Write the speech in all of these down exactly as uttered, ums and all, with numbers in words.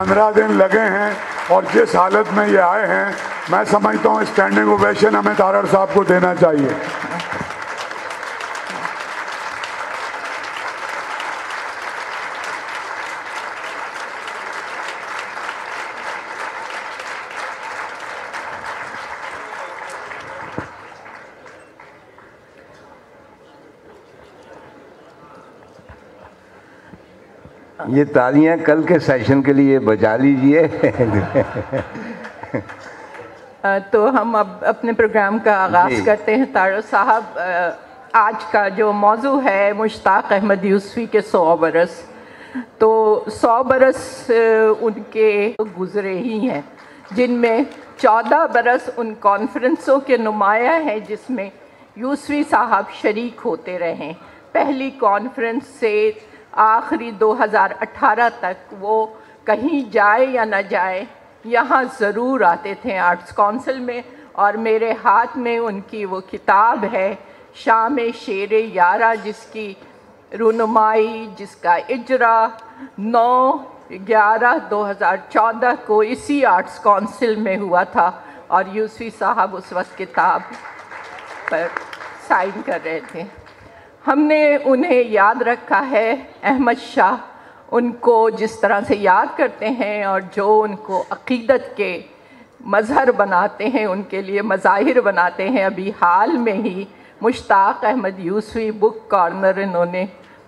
पंद्रह दिन लगे हैं और जिस हालत में ये आए हैं, मैं समझता हूँ स्टैंडिंग ओवेशन हमें तारड़ साहब को देना चाहिए। یہ تالیاں کل کے سیشن کے لیے بجا لیجئے۔ تو ہم اب اپنے پروگرام کا آغاز کرتے ہیں۔ تارڑ صاحب، آج کا جو موضوع ہے مشتاق احمد یوسفی کے سو برس، تو سو برس ان کے گزرے ہی ہیں، جن میں چودہ برس ان کانفرنسوں کے نمایاں ہیں جس میں یوسفی صاحب شریک ہوتے رہے۔ پہلی کانفرنس سے آخری دو ہزار اٹھارہ تک وہ کہیں جائے یا نہ جائے یہاں ضرور آتے تھے آرٹس کونسل میں، اور میرے ہاتھ میں ان کی وہ کتاب ہے شام شیر یارہ، جس کی رونمائی، جس کا اجرا نو گیارہ دو ہزار چودہ کو اسی آرٹس کونسل میں ہوا تھا، اور یوسفی صاحب اس وقت کتاب پر سائن کر رہے تھے۔ ہم نے انہیں یاد رکھا ہے، احمد شاہ ان کو جس طرح سے یاد کرتے ہیں اور جو ان کو عقیدت کے مظہر بناتے ہیں، ان کے لیے مظاہر بناتے ہیں۔ ابھی حال میں ہی مشتاق احمد یوسفی بک کارنر انہوں نے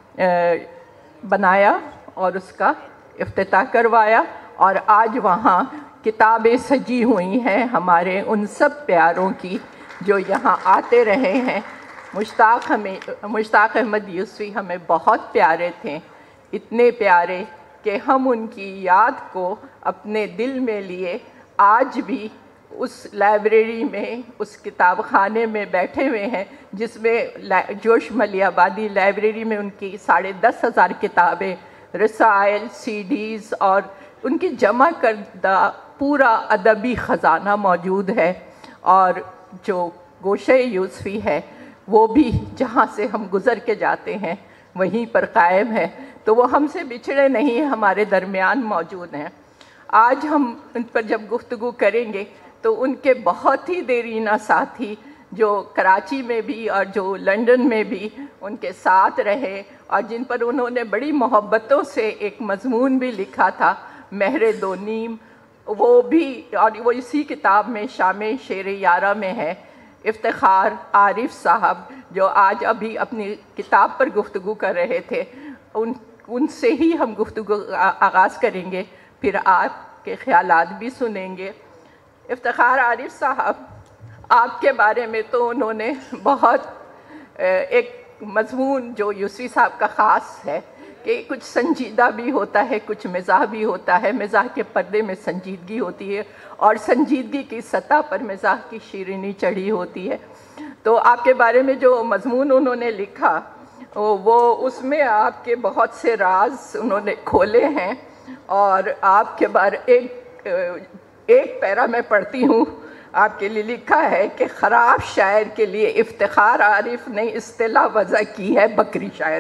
بنایا اور اس کا افتتاح کروایا، اور آج وہاں کتابیں سجی ہوئی ہیں ہمارے ان سب پیاروں کی جو یہاں آتے رہے ہیں۔ مشتاق ہمیں مشتاق احمد یوسفی ہمیں بہت پیارے تھے، اتنے پیارے کہ ہم ان کی یاد کو اپنے دل میں لیے آج بھی اس لائبریری میں، اس کتاب خانے میں بیٹھے ہوئے ہیں، جس میں جوش ملی آبادی لائبریری میں ان کی ساڑھے دس ہزار کتابیں، رسائل، سی ڈیز اور ان کی جمع کردہ پورا ادبی خزانہ موجود ہے، اور جو گوشہ یوسفی ہے وہ بھی جہاں سے ہم گزر کے جاتے ہیں وہیں پر قائم ہے، تو وہ ہم سے بچھڑے نہیں، ہمارے درمیان موجود ہیں۔ آج ہم ان پر جب گفتگو کریں گے تو ان کے بہت ہی دیرینہ ساتھی جو کراچی میں بھی اور جو لنڈن میں بھی ان کے ساتھ رہے، اور جن پر انہوں نے بڑی محبتوں سے ایک مضمون بھی لکھا تھا مہر دو نیم، وہ بھی، اور وہ اسی کتاب میں شام شیر یارہ میں ہے۔ افتخار عارف صاحب جو آج ابھی اپنی کتاب پر گفتگو کر رہے تھے، ان ان سے ہی ہم گفتگو آغاز کریں گے، پھر آپ کے خیالات بھی سنیں گے۔ افتخار عارف صاحب، آپ کے بارے میں تو انہوں نے بہت ایک مضمون جو یوسفی صاحب کا خاص ہے کہ کچھ سنجیدہ بھی ہوتا ہے، کچھ مزاح بھی ہوتا ہے، مزاح کے پردے میں سنجیدگی ہوتی ہے اور سنجیدگی کی سطح پر مزاح کی شیرینی چڑھی ہوتی ہے۔ تو آپ کے بارے میں جو مضمون انہوں نے لکھا وہ اس میں آپ کے بہت سے راز انہوں نے کھولے ہیں، اور آپ کے بارے ایک ایک پیرا میں پڑھتی ہوں، آپ کے لیے لکھا ہے کہ خراب شاعر کے لیے افتخار عارف نے اصطلاح وضع کی ہے بکری شاعر۔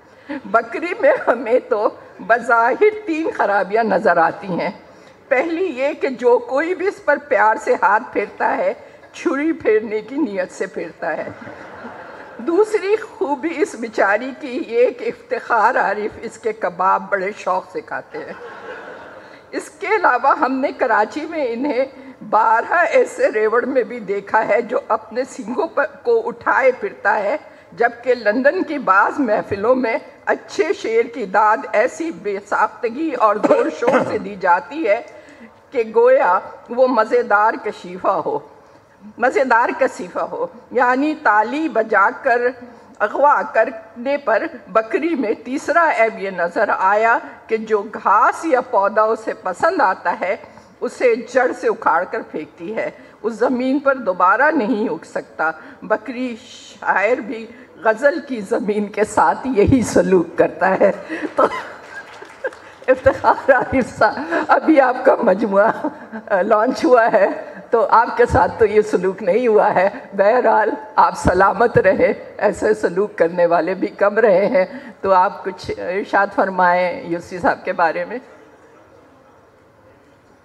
بکری میں ہمیں تو بظاہر تین خرابیاں نظر آتی ہیں۔ پہلی یہ کہ جو کوئی بھی اس پر پیار سے ہاتھ پھیرتا ہے چھری پھیرنے کی نیت سے پھیرتا ہے۔ دوسری خوبی اس بیچاری کی یہ کہ افتخار عارف اس کے کباب بڑے شوق سے کھاتے ہیں۔ اس کے علاوہ ہم نے کراچی میں انہیں بارہ ایسے ریوڑ میں بھی دیکھا ہے جو اپنے سینگوں کو اٹھائے پھرتا ہے، جبکہ لندن کی بعض محفلوں میں اچھے شعر کی داد ایسی بے ساختگی اور زور شور سے دی جاتی ہے کہ گویا وہ مزیدار کشیفہ ہو مزیدار کشیفہ ہو یعنی تالی بجا کر اغوا کرنے پر بکری میں تیسرا عیب یہ نظر آیا کہ جو گھاس یا پودا اسے پسند آتا ہے اسے جڑ سے اکھاڑ کر پھینکتی ہے، اس زمین پر دوبارہ نہیں اگ سکتا۔ بکری شاعر بھی غزل کی زمین کے ساتھ یہی سلوک کرتا ہے۔ تو افتخار عارف صاحب، ابھی آپ کا مجموعہ لانچ ہوا ہے تو آپ کے ساتھ تو یہ سلوک نہیں ہوا ہے، بہرحال آپ سلامت رہے، ایسے سلوک کرنے والے بھی کم رہے ہیں۔ تو آپ کچھ ارشاد فرمائیں یوسفی صاحب کے بارے میں۔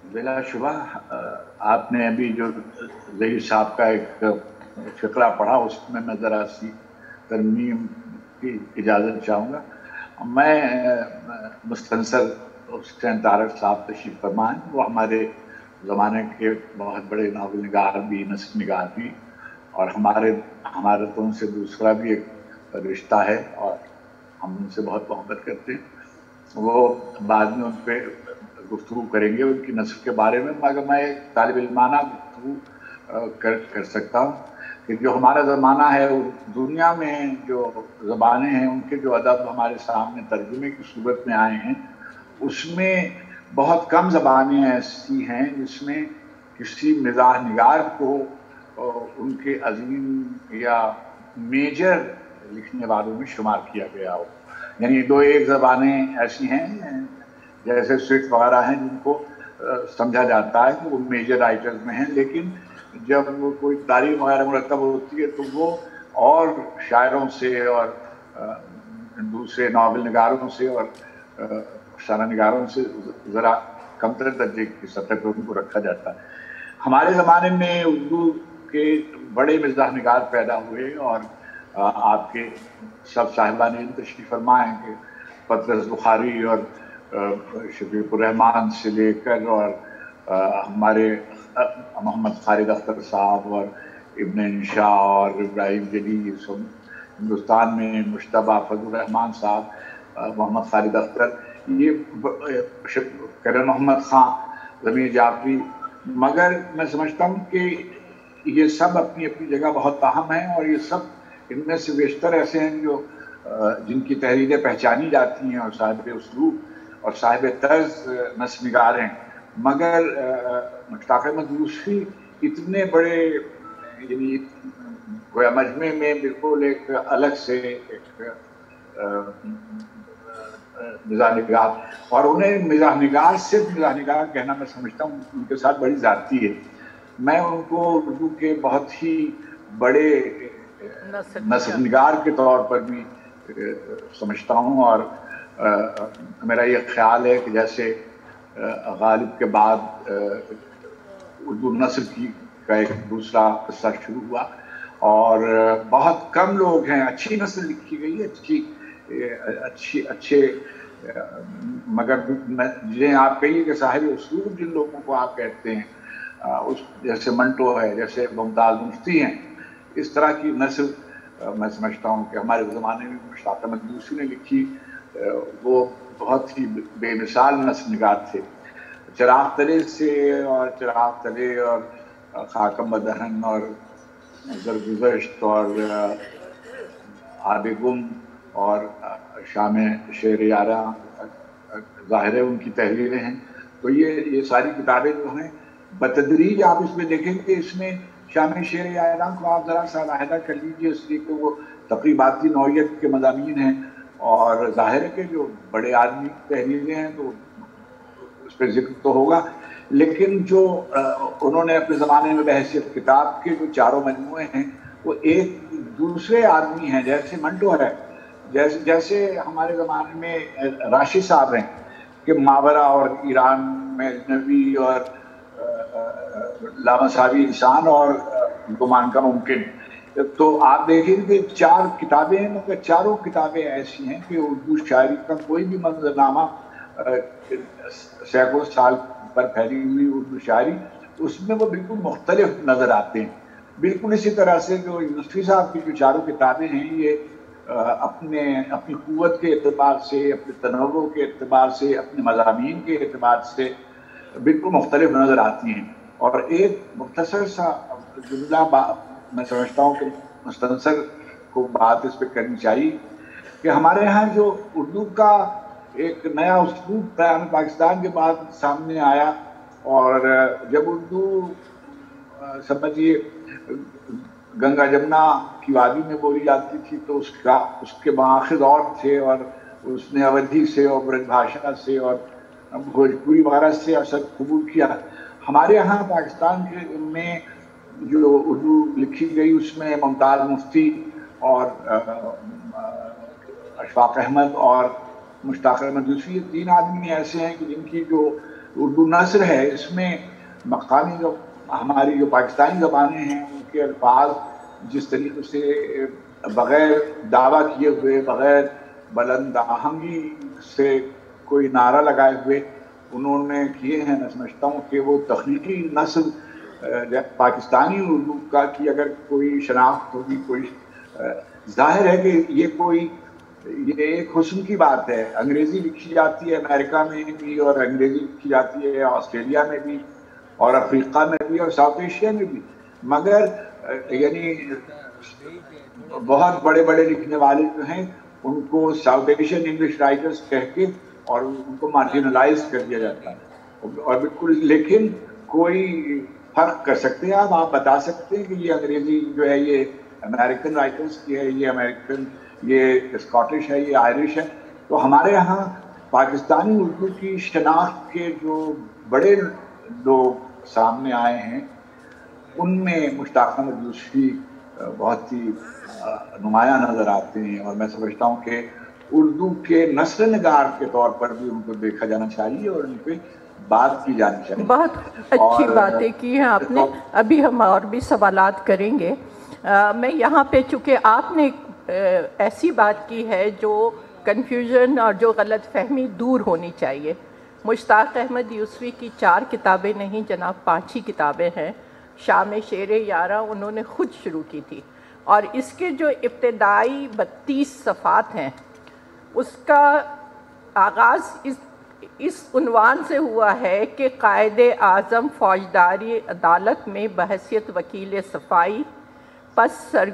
بلا شبہ آپ نے ابھی جو ظہیر صاحب کا ایک فقرہ پڑھا اس میں میں ذرا سی ترمیم کی اجازت چاہوں گا. میں مستنصر حسین طارق صاحب تشریف فرما ہیں. وہ ہمارے زمانے کے بہت بڑے ناول نگار بھی، نثر نگار بھی، اور ہمارے ہمارے تو ان سے دوسرا بھی ایک رشتہ ہے اور ہم ان سے بہت محبت کرتے ہیں. وہ بعد میں ان پہ گفتگو کریں گے ان کی نثر کے بارے میں، مگر میں ایک طالب علمانہ گفتگو کر کر سکتا ہوں کہ جو ہمارا زمانہ ہے، دنیا میں جو زبانیں ہیں ان کے جو ادب ہمارے سامنے ترجمے کی صورت میں آئے ہیں، اس میں بہت کم زبانیں ایسی ہیں جس میں کسی مزاح نگار کو ان کے عظیم یا میجر لکھنے والوں میں شمار کیا گیا ہو. یعنی دو ایک زبانیں ایسی ہیں جیسے سوئٹ وغیرہ ہیں جن کو سمجھا جاتا ہے کہ وہ میجر رائٹرز میں ہیں، لیکن جب وہ کوئی تاریخ وغیرہ مرتب ہوتی ہے تو وہ اور شاعروں سے اور دوسرے ناول نگاروں سے اور افسانہ نگاروں سے ذرا کمتر درجے کی سطح پر ان کو رکھا جاتا ہے. ہمارے زمانے میں اردو کے بڑے مزاح نگار پیدا ہوئے اور آپ کے سب صاحبان تشریف فرما ہیں کہ پطرس بخاری اور شفیق الرحمان سے لے کر اور ہمارے محمد خالد اختر صاحب اور ابن انشاء اور ابراہیم جلیل، ہندوستان میں مشتبہ فضل الرحمان صاحب، محمد خالد اختر، یہ کرن محمد خان، ضمیر جعفری. مگر میں سمجھتا ہوں کہ یہ سب اپنی اپنی جگہ بہت اہم ہیں اور یہ سب ان میں سے بیشتر ایسے ہیں جو جن کی تحریریں پہچانی جاتی ہیں اور صاحب اسلوب اور صاحب طرز نثر نگار ہیں. مگر مشتاق احمد یوسفی اتنے بڑے یعنی گویا مجمع میں بالکل ایک الگ سے ایک مزاح نگار، اور انہیں مزاح نگار صرف مزاح نگار کہنا میں سمجھتا ہوں ان کے ساتھ بڑی ذاتی ہے. میں ان کو اردو کے بہت ہی بڑے نثر نگار کے طور پر بھی سمجھتا ہوں، اور میرا یہ خیال ہے کہ جیسے غالب کے بعد اردو نثر کی کا ایک دوسرا قصہ شروع ہوا اور بہت کم لوگ ہیں، اچھی نثر لکھی گئی ہے، اچھی اچھی اچھے مگر جنہیں آپ کہیے کہ صاحب اسلوب جن لوگوں کو آپ کہتے ہیں، اس جیسے منٹو ہے، جیسے ممتاز مفتی ہیں، اس طرح کی نثر میں سمجھتا ہوں کہ ہمارے زمانے میں مشتاق احمد یوسفی نے لکھی. وہ بہت ہی بے مثال نثر نگار تھے. چراغ تلے سے اور چراغ تلے اور خاکم بدہن اور درگزشت اور آب گم اور شام شعر یارہ ظاہر ہے ان کی تحریریں ہیں. تو یہ یہ ساری کتابیں جو ہیں بتدریج آپ اس میں دیکھیں کہ اس میں شام شعر یارہ کو آپ ذرا سا علیحدہ کر لیجیے، اس لیے کہ وہ تقریباتی نوعیت کے مضامین ہیں اور ظاہر ہے کہ جو بڑے آدمی تحریریں ہیں تو اس پہ ذکر تو ہوگا، لیکن جو انہوں نے اپنے زمانے میں بحیثیت کتاب کے جو چاروں مجموعے ہیں وہ ایک دوسرے آدمی ہیں. جیسے منٹو ہے، جیسے جیسے ہمارے زمانے میں راشد صاحب ہیں کہ ماورا اور ایران میں اجنبی اور لامساوی انسان اور گمان کا ممکن. تو آپ دیکھیں کہ چار کتابیں ہیں مگر چاروں کتابیں ایسی ہیں کہ اردو شاعری کا کوئی بھی منظرنامہ سینکڑوں سال پر پھیلی ہوئی اردو شاعری اس میں وہ بالکل مختلف نظر آتے ہیں. بالکل اسی طرح سے جو یوسفی صاحب کی جو چاروں کتابیں ہیں یہ اپنے اپنی قوت کے اعتبار سے، اپنے تنوع کے اعتبار سے، اپنے مضامین کے اعتبار سے بالکل مختلف نظر آتی ہیں. اور ایک مختصر سا جملہ میں سمجھتا ہوں کہ مستنصر کو بات اس پہ کرنی چاہیے کہ ہمارے ہاں جو اردو کا ایک نیا اسلوب قیام پاکستان کے بعد سامنے آیا، اور جب اردو سمجھیے گنگا جمنا کی وادی میں بولی جاتی تھی تو اس کا اس کے ماخذ اور تھے، اور اس نے اودھی سے اور برج بھاشا سے اور بھوجپوری وغیرہ سے اثر قبول کیا. ہمارے یہاں پاکستان کے میں جو اردو لکھی گئی اس میں ممتاز مفتی اور اشفاق احمد اور مشتاق احمد یوسفی تین آدمی ایسے ہیں کہ جن کی جو اردو نثر ہے، اس میں مقامی جو ہماری جو پاکستانی زبانیں ہیں ان کے الفاظ جس طریقے سے بغیر دعویٰ کیے ہوئے، بغیر بلند آہنگی سے کوئی نعرہ لگائے ہوئے انہوں نے کیے ہیں، میں سمجھتا ہوں کہ وہ تخلیقی نسل پاکستانی اردو کا کی اگر کوئی شناخت ہوگی، کوئی ظاہر ہے کہ یہ کوئی یہ ایک حسن کی بات ہے۔ انگریزی لکھی جاتی ہے امریکہ میں بھی، اور انگریزی لکھی جاتی ہے آسٹریلیا میں بھی، اور افریقہ میں بھی، اور ساؤتھ ایشیا میں بھی، مگر یعنی بہت بڑے بڑے لکھنے والے جو ہیں ان کو ساؤتھ ایشین انگلش رائٹرز کہہ کے اور ان کو مارجنلائز کر دیا جاتا ہے، اور بالکل لیکن کوئی فرق کر سکتے ہیں آپ آپ بتا سکتے ہیں کہ یہ انگریزی جو ہے یہ امریکن رائٹرز کی ہے، یہ امریکن یہ اسکاٹش ہے، یہ آئرش ہے۔ تو ہمارے یہاں پاکستانی اردو کی شناخت کے جو بڑے لوگ سامنے آئے ہیں ان میں مشتاق احمد یوسفی بہت ہی نمایاں نظر آتے ہیں، اور میں سمجھتا ہوں کہ اردو کے نثر نگار کے طور پر بھی ان کو دیکھا جانا چاہیے اور ان پہ بات کی جانی چاہیے۔ بہت اچھی باتیں کی ہیں آپ نے، ابھی ہم اور بھی سوالات کریں گے۔ میں یہاں پہ چونکہ آپ نے ایسی بات کی ہے جو کنفیوژن اور جو غلط فہمی دور ہونی چاہیے۔ مشتاق احمد یوسفی کی چار کتابیں نہیں جناب پانچ ہی کتابیں ہیں۔ شام شیر یارا انہوں نے خود شروع کی تھی، اور اس کے جو ابتدائی بتیس صفحات ہیں اس کا آغاز اس اس عنوان سے ہوا ہے کہ قائد اعظم فوجداری عدالت میں بحیثیت وکیل صفائی، پس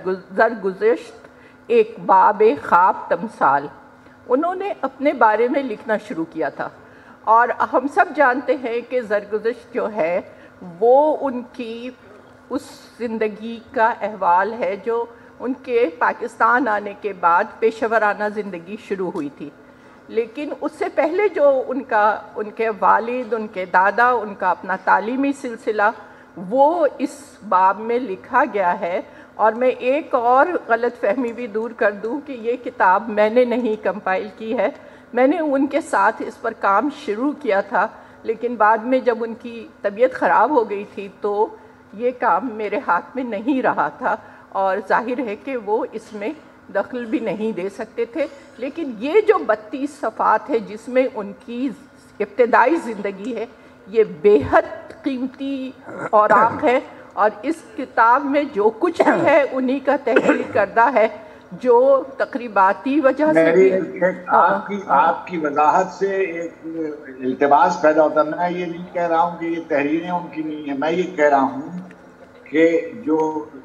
سرگزشت ایک باب خواب تمثال۔ انہوں نے اپنے بارے میں لکھنا شروع کیا تھا، اور ہم سب جانتے ہیں کہ زرگزشت جو ہے وہ ان کی اس زندگی کا احوال ہے جو ان کے پاکستان آنے کے بعد پیشہ ورانہ زندگی شروع ہوئی تھی، لیکن اس سے پہلے جو ان کا ان کے والد، ان کے دادا، ان کا اپنا تعلیمی سلسلہ وہ اس باب میں لکھا گیا ہے۔ اور میں ایک اور غلط فہمی بھی دور کر دوں کہ یہ کتاب میں نے نہیں کمپائل کی ہے، میں نے ان کے ساتھ اس پر کام شروع کیا تھا، لیکن بعد میں جب ان کی طبیعت خراب ہو گئی تھی تو یہ کام میرے ہاتھ میں نہیں رہا تھا، اور ظاہر ہے کہ وہ اس میں دخل بھی نہیں دے سکتے تھے۔ لیکن یہ جو بتیس صفحات ہے جس میں ان کی ابتدائی زندگی ہے، یہ بے حد قیمتی اوراق ہے، اور اس کتاب میں جو کچھ بھی ہے انہی کا تحریر کردہ ہے، جو تقریباتی وجہ سے بھی آپ کی آپ کی وضاحت سے ایک التباس پیدا ہوتا ہے۔ میں یہ نہیں کہہ رہا ہوں کہ یہ تحریریں ان کی نہیں ہیں، میں یہ کہہ رہا ہوں کہ جو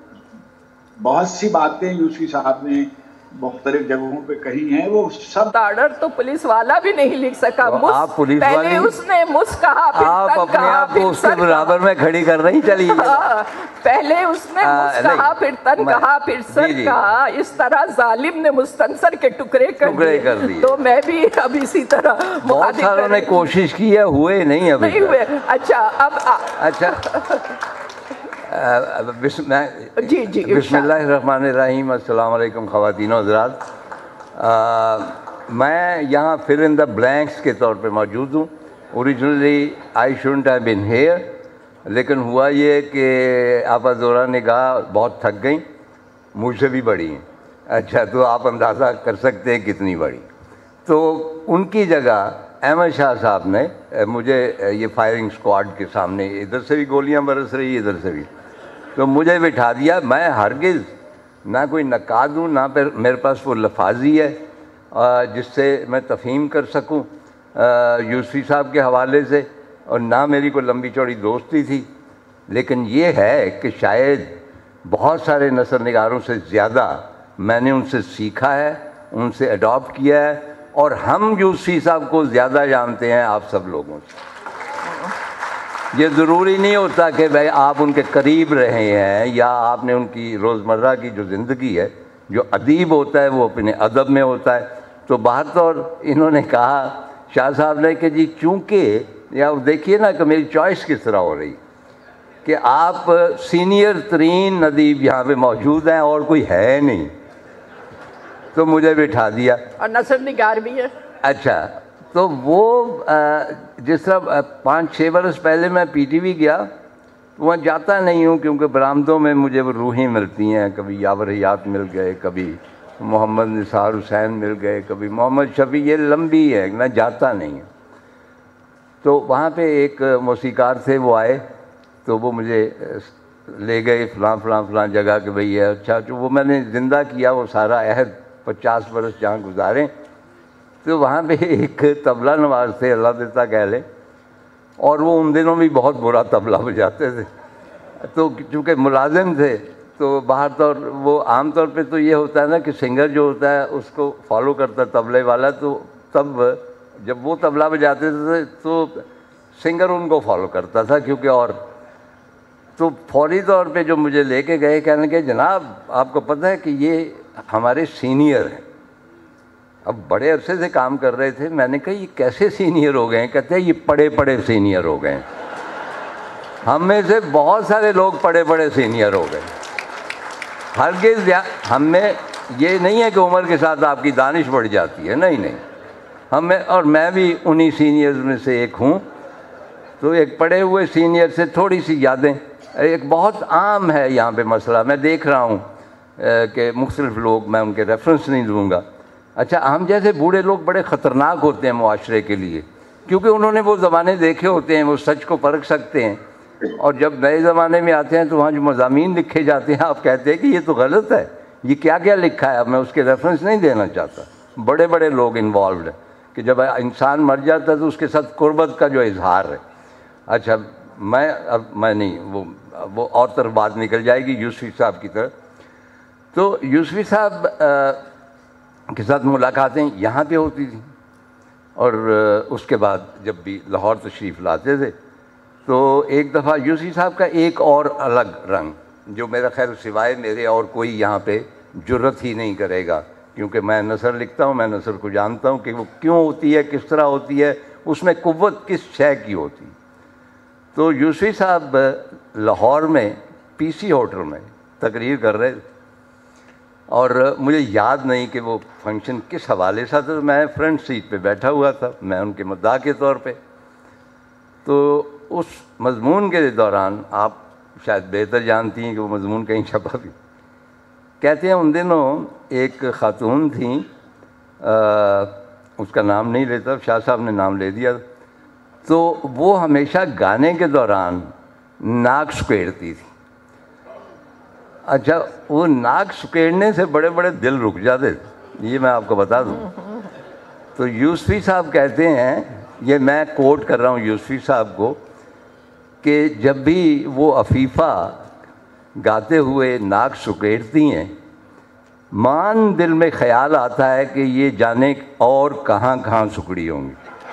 بہت سی باتیں یوسفی صاحب نے مختلف جگہوں پہ کہی ہیں وہ سب آرڈر تو پولیس والا بھی نہیں لکھ سکا۔ آپ پولیس پہلے اس نے مس کہا، پھر آپ تن اپنے کہا، آپ کو پھر اس کے سر برابر میں کھڑی کر رہی چلی۔ پہلے اس نے مس کہا، پھر تن کہا، پھر سر کہا، اس طرح ظالم نے مستنصر کے ٹکڑے کر دیے۔ تو میں بھی اب اسی طرح بہت ساروں نے کوشش کی ہے، ہوئے نہیں ابھی نہیں ہوئے۔ اچھا اب اچھا بسم جی جی بسم اللہ الرحمن الرحیم۔ السلام علیکم خواتین و حضرات، میں یہاں فل ان دا بلینکس کے طور پہ موجود ہوں۔ Originally I shouldn't have been here, لیکن ہوا یہ کہ آپا زورا نگاہ بہت تھک گئیں، مجھ سے بھی بڑی ہیں۔ اچھا تو آپ اندازہ کر سکتے ہیں کتنی بڑی۔ تو ان کی جگہ احمد شاہ صاحب نے مجھے یہ فائرنگ اسکواڈ کے سامنے ادھر سے بھی گولیاں برس رہی ادھر سے بھی، تو مجھے بٹھا دیا۔ میں ہرگز نہ کوئی نقاد ہوں، نہ میرے پاس وہ لفاظی ہے جس سے میں تفہیم کر سکوں یوسفی صاحب کے حوالے سے، اور نہ میری کوئی لمبی چوڑی دوستی تھی، لیکن یہ ہے کہ شاید بہت سارے نثر نگاروں سے زیادہ میں نے ان سے سیکھا ہے، ان سے اڈاپٹ کیا ہے، اور ہم یوسفی صاحب کو زیادہ جانتے ہیں آپ سب لوگوں سے۔ یہ ضروری نہیں ہوتا کہ بھائی آپ ان کے قریب رہے ہیں یا آپ نے ان کی روزمرہ کی جو زندگی ہے، جو ادیب ہوتا ہے وہ اپنے ادب میں ہوتا ہے۔ تو باہر طور انہوں نے کہا شاہ صاحب نے کہ جی چونکہ، یا دیکھیے نا کہ میری چوائس کس طرح ہو رہی کہ آپ سینئر ترین ادیب یہاں پہ موجود ہیں اور کوئی ہے نہیں، تو مجھے بٹھا دیا، اور نثر نگار بھی ہے۔ اچھا تو وہ جس طرح پانچ چھ برس پہلے میں پی ٹی وی گیا تو وہاں جاتا نہیں ہوں کیونکہ برآمدوں میں مجھے وہ روحیں ملتی ہیں، کبھی یاور حیات مل گئے، کبھی محمد نثار حسین مل گئے، کبھی محمد شفیع، یہ لمبی ہے، میں جاتا نہیں ہوں۔ تو وہاں پہ ایک موسیقار تھے، وہ آئے تو وہ مجھے لے گئے فلاں فلاں فلاں جگہ کہ بھئی ہے اچھا، تو وہ میں نے زندہ کیا وہ سارا عہد پچاس برس جہاں گزارے۔ تو وہاں پہ ایک طبلہ نواز تھے، اللہ دیتا کہہ لیں، اور وہ ان دنوں بھی بہت برا طبلہ بجاتے تھے۔ تو چونکہ ملازم تھے تو باہر طور وہ عام طور پہ تو یہ ہوتا ہے نا کہ سنگر جو ہوتا ہے اس کو فالو کرتا ہے طبلے والا، تو تب جب وہ طبلہ بجاتے تھے تو سنگر ان کو فالو کرتا تھا، کیونکہ اور تو فوری طور پہ جو مجھے لے کے گئے کہنے کہ جناب آپ کو پتہ ہے کہ یہ ہمارے سینئر ہیں۔ اب بڑے عرصے سے کام کر رہے تھے، میں نے کہا یہ کیسے سینئر ہو گئے ہیں؟ کہتے ہیں یہ پڑے پڑے سینئر ہو گئے ہیں۔ ہم میں سے بہت سارے لوگ پڑے پڑے سینئر ہو گئے۔ ہرگز ہم میں یہ نہیں ہے کہ عمر کے ساتھ آپ کی دانش بڑھ جاتی ہے، نہیں نہیں، ہم میں، اور میں بھی انہی سینئرز میں سے ایک ہوں۔ تو ایک پڑے ہوئے سینئر سے تھوڑی سی یادیں، ایک بہت عام ہے یہاں پہ مسئلہ، میں دیکھ رہا ہوں کہ مختلف لوگ، میں ان کے ریفرنس نہیں دوں گا۔ اچھا، ہم جیسے بوڑھے لوگ بڑے خطرناک ہوتے ہیں معاشرے کے لیے، کیونکہ انہوں نے وہ زمانے دیکھے ہوتے ہیں، وہ سچ کو پرکھ سکتے ہیں، اور جب نئے زمانے میں آتے ہیں تو وہاں جو مضامین لکھے جاتے ہیں آپ کہتے ہیں کہ یہ تو غلط ہے، یہ کیا کیا لکھا ہے، اب میں اس کے ریفرنس نہیں دینا چاہتا۔ بڑے بڑے لوگ انوالوڈ ہیں کہ جب انسان مر جاتا ہے تو اس کے ساتھ قربت کا جو اظہار ہے۔ اچھا، میں اب میں نہیں، وہ وہ اور طرف بات نکل جائے گی یوسفی صاحب کی طرف۔ تو یوسفی صاحب کے ساتھ ملاقاتیں یہاں پہ ہوتی تھیں، اور اس کے بعد جب بھی لاہور تشریف لاتے تھے تو ایک دفعہ یوسفی صاحب کا ایک اور الگ رنگ، جو میرا خیر سوائے میرے اور کوئی یہاں پہ جرت ہی نہیں کرے گا، کیونکہ میں نثر لکھتا ہوں، میں نثر کو جانتا ہوں کہ وہ کیوں ہوتی ہے، کس طرح ہوتی ہے، اس میں قوت کس شے کی ہوتی۔ تو یوسفی صاحب لاہور میں پی سی ہوٹل میں تقریر کر رہے تھے، اور مجھے یاد نہیں کہ وہ فنکشن کس حوالے سے تھا، میں فرنٹ سیٹ پہ بیٹھا ہوا تھا، میں ان کے مدعا کے طور پہ۔ تو اس مضمون کے دوران، آپ شاید بہتر جانتی ہیں کہ وہ مضمون کہیں چھپا بھی، کہتے ہیں ان دنوں ایک خاتون تھیں، اس کا نام نہیں لیتا، شاہ صاحب نے نام لے دیا، تو وہ ہمیشہ گانے کے دوران ناک سکیڑتی تھی۔ اچھا، وہ ناک سکیڑنے سے بڑے بڑے دل رک جاتے تھے، یہ میں آپ کو بتا دوں۔ تو یوسفی صاحب کہتے ہیں، یہ میں کوٹ کر رہا ہوں یوسفی صاحب کو، کہ جب بھی وہ عفیفہ گاتے ہوئے ناک سکیڑتی ہیں، مان دل میں خیال آتا ہے کہ یہ جانے اور کہاں کہاں سکڑی ہوں گی۔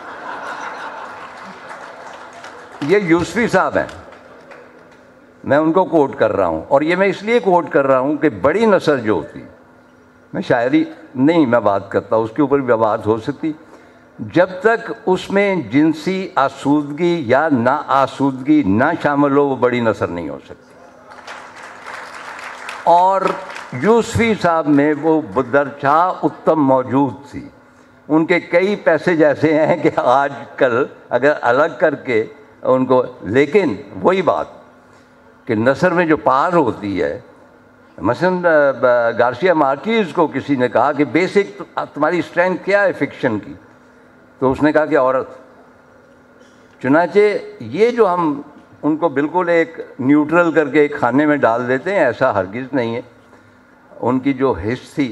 یہ یوسفی صاحب ہیں، میں ان کو کوٹ کر رہا ہوں، اور یہ میں اس لیے کوٹ کر رہا ہوں کہ بڑی نثر جو ہوتی، میں شاعری نہیں میں بات کرتا، اس کے اوپر بھی بات ہو سکتی، جب تک اس میں جنسی آسودگی یا نا آسودگی نہ شامل ہو وہ بڑی نثر نہیں ہو سکتی۔ اور یوسفی صاحب میں وہ بدرچاہ اتم موجود تھی۔ ان کے کئی پیسے جیسے ہیں کہ آج کل اگر الگ کر کے ان کو، لیکن وہی بات کہ نثر میں جو پار ہوتی ہے، مثلا گارسیا مارکیز کو کسی نے کہا کہ بیسک تمہاری اسٹرینتھ کیا ہے فکشن کی، تو اس نے کہا کہ عورت۔ چنانچہ یہ جو ہم ان کو بالکل ایک نیوٹرل کر کے ایک خانے میں ڈال دیتے ہیں، ایسا ہرگز نہیں ہے۔ ان کی جو حس تھی،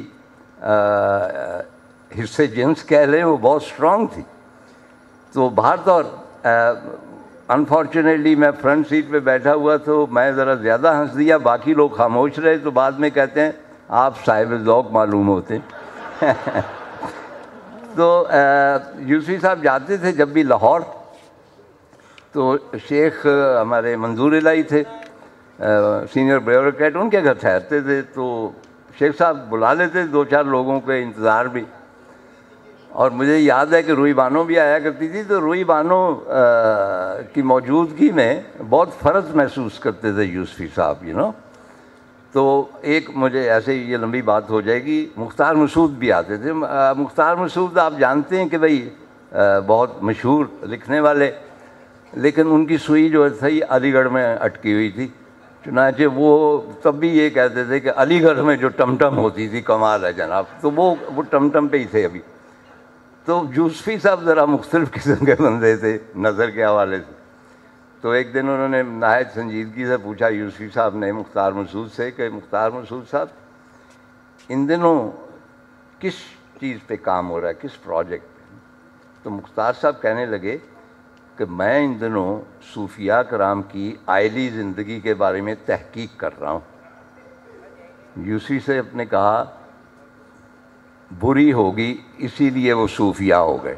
حص جنس کہہ لیں، وہ بہت اسٹرانگ تھی۔ تو باہر طور انفارچونیٹلی میں فرنٹ سیٹ پہ بیٹھا ہوا تو میں ذرا زیادہ ہنس دیا، باقی لوگ خاموش رہے، تو بعد میں کہتے ہیں آپ صاحب ذوق معلوم ہوتے ہیں۔ تو یوسفی صاحب جاتے تھے جب بھی لاہور، تو شیخ ہمارے منظور الہی تھے، سینئر بیوروکریٹ، ان کے گھر ٹھہرتے تھے، تو شیخ صاحب بلا لیتے دو چار لوگوں کے انتظار بھی۔ اور مجھے یاد ہے کہ روئی بانو بھی آیا کرتی تھی، تو روئی بانو کی موجودگی میں بہت فرض محسوس کرتے تھے یوسفی صاحب، یو نو۔ تو ایک مجھے ایسے یہ لمبی بات ہو جائے گی، مختار مسعود بھی آتے تھے۔ مختار مسعود آپ جانتے ہیں کہ بھئی بہت مشہور لکھنے والے، لیکن ان کی سوئی جو تھی علی گڑھ میں اٹکی ہوئی تھی، چنانچہ وہ تب بھی یہ کہتے تھے کہ علی گڑھ میں جو ٹم ٹم ہوتی تھی کمال ہے جناب، تو وہ وہ ٹم ٹم پہ ہی تھے ابھی۔ تو یوسفی صاحب ذرا مختلف قسم کے بندے تھے نظر کے حوالے سے، تو ایک دن انہوں نے نہایت سنجیدگی سے پوچھا یوسفی صاحب نے مختار مسعود سے کہ مختار مسعود صاحب ان دنوں کس چیز پہ کام ہو رہا ہے، کس پروجیکٹ پہ؟ تو مختار صاحب کہنے لگے کہ میں ان دنوں صوفیاء کرام کی آئلی زندگی کے بارے میں تحقیق کر رہا ہوں۔ یوسفی صاحب نے کہا بری ہوگی اسی لیے وہ صوفیاء ہو گئے۔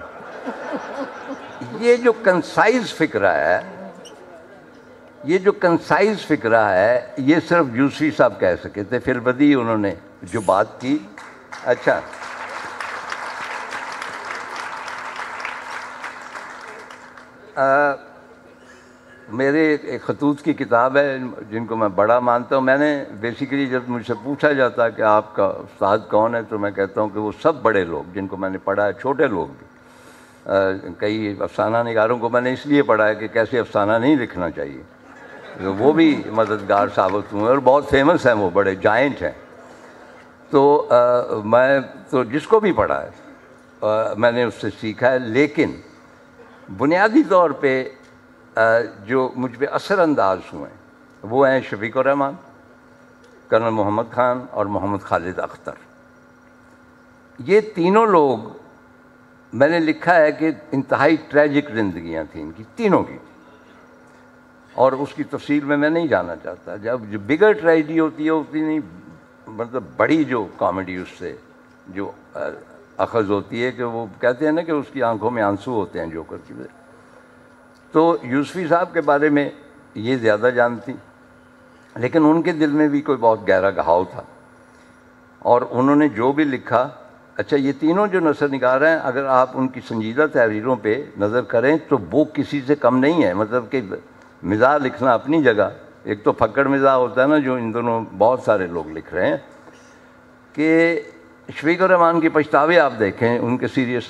یہ جو کنسائز فکرہ ہے یہ جو کنسائز فکرہ ہے یہ صرف یوسفی صاحب کہہ سکے تھے، پھر بدی انہوں نے جو بات کی۔ اچھا، آ, میرے ایک خطوط کی کتاب ہے جن کو میں بڑا مانتا ہوں۔ میں نے بیسیکلی جب مجھ سے پوچھا جاتا کہ آپ کا استاد کون ہے تو میں کہتا ہوں کہ وہ سب بڑے لوگ جن کو میں نے پڑھا ہے، چھوٹے لوگ بھی۔ آ, کئی افسانہ نگاروں کو میں نے اس لیے پڑھا ہے کہ کیسے افسانہ نہیں لکھنا چاہیے، وہ بھی مددگار ثابت ہوئے اور بہت فیمس ہیں، وہ بڑے جائنٹ ہیں۔ تو آ, میں تو جس کو بھی پڑھا ہے آ, میں نے اس سے سیکھا ہے، لیکن بنیادی طور پہ جو مجھ پہ اثر انداز ہوئے ہیں وہ ہیں شفیق الرحمان، کرنل محمد خان اور محمد خالد اختر۔ یہ تینوں لوگ میں نے لکھا ہے کہ انتہائی ٹریجک زندگیاں تھیں ان کی، تینوں کی، اور اس کی تفصیل میں میں نہیں جانا چاہتا۔ جب جو بگر ٹریجڈی ہوتی ہے ہوتی نہیں، مطلب بڑی جو کامیڈی اس سے جو اخذ ہوتی ہے کہ وہ کہتے ہیں نا کہ اس کی آنکھوں میں آنسو ہوتے ہیں جوکر کی وجہ۔ تو یوسفی صاحب کے بارے میں یہ زیادہ جانتی، لیکن ان کے دل میں بھی کوئی بہت گہرا گھاؤ تھا، اور انہوں نے جو بھی لکھا، اچھا یہ تینوں جو نثر نگار ہیں اگر آپ ان کی سنجیدہ تحریروں پہ نظر کریں تو وہ کسی سے کم نہیں ہے۔ مطلب کہ مزاح لکھنا اپنی جگہ، ایک تو پھکڑ مزاح ہوتا ہے نا جو ان دونوں بہت سارے لوگ لکھ رہے ہیں، کہ شفیق الرحمان کی پچھتاوے آپ دیکھیں ان کے سیریس،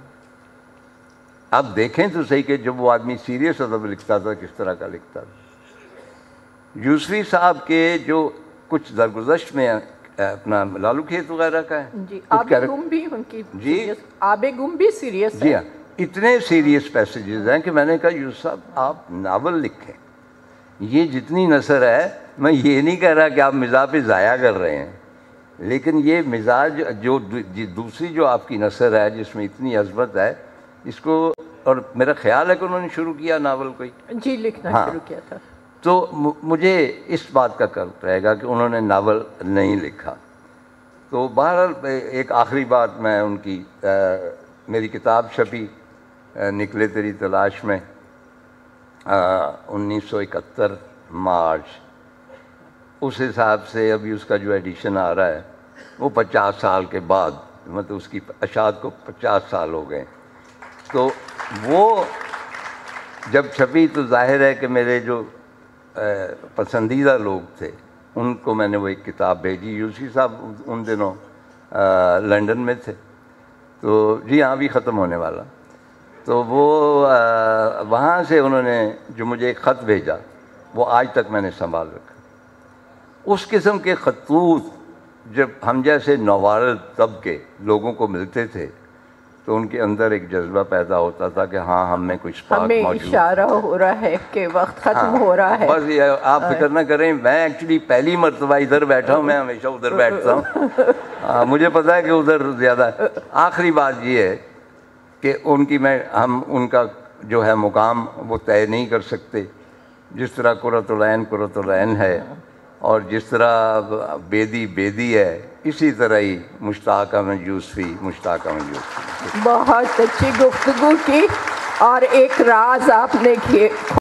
آپ دیکھیں تو صحیح کہ جب وہ آدمی سیریس ادب لکھتا تھا کس طرح کا لکھتا تھا۔ یوسفی صاحب کے جو کچھ درگزشت میں اپنا لالو کھیت وغیرہ کا ہے، جی آب گم بھی ان کی، جی آب گم بھی سیریس ہے، جی ہاں، اتنے سیریس پیسیجز ہیں کہ میں نے کہا یوسف صاحب آپ ناول لکھیں، یہ جتنی نثر ہے میں یہ نہیں کہہ رہا کہ آپ مزاح پہ ضائع کر رہے ہیں، لیکن یہ مزاج جو دوسری جو آپ کی نثر ہے جس میں اتنی عظمت ہے اس کو، اور میرا خیال ہے کہ انہوں نے شروع کیا ناول کوئی جی لکھنا ہاں شروع کیا تھا، تو مجھے اس بات کا کرد رہے گا کہ انہوں نے ناول نہیں لکھا۔ تو بہرحال ایک آخری بات میں ان کی، میری کتاب چھپی نکلے تیری تلاش میں انیس سو اکہتر مارچ، اس حساب سے ابھی اس کا جو ایڈیشن آ رہا ہے وہ پچاس سال کے بعد، مطلب اس کی اشاعت کو پچاس سال ہو گئے، تو وہ جب چھپی تو ظاہر ہے کہ میرے جو پسندیدہ لوگ تھے ان کو میں نے وہ ایک کتاب بھیجی۔ یوسفی صاحب ان دنوں لنڈن میں تھے، تو جی ہاں بھی ختم ہونے والا، تو وہ وہاں سے انہوں نے جو مجھے ایک خط بھیجا وہ آج تک میں نے سنبھال رکھا۔ اس قسم کے خطوط جب ہم جیسے نوارد طب کے لوگوں کو ملتے تھے تو ان کے اندر ایک جذبہ پیدا ہوتا تھا کہ ہاں ہم میں کچھ پاک ہمیں موجود، اشارہ ہو رہا ہے کہ وقت ختم ہو رہا ہے۔ بس یہ آپ فکر نہ کریں، میں ایکچولی پہلی مرتبہ ادھر بیٹھا ہوں، میں ہمیشہ ادھر بیٹھتا ہوں، مجھے پتا ہے کہ ادھر زیادہ۔ آخری بات یہ ہے کہ ان کی میں ہم ان کا جو ہے مقام وہ طے نہیں کر سکتے، جس طرح قرۃ العین قرۃ العین ہے اور جس طرح بیدی بیدی ہے، اسی طرح ہی مشتاق احمد یوسفی مشتاق احمد یوسفی۔ بہت اچھی گفتگو کی اور ایک راز آپ نے کیے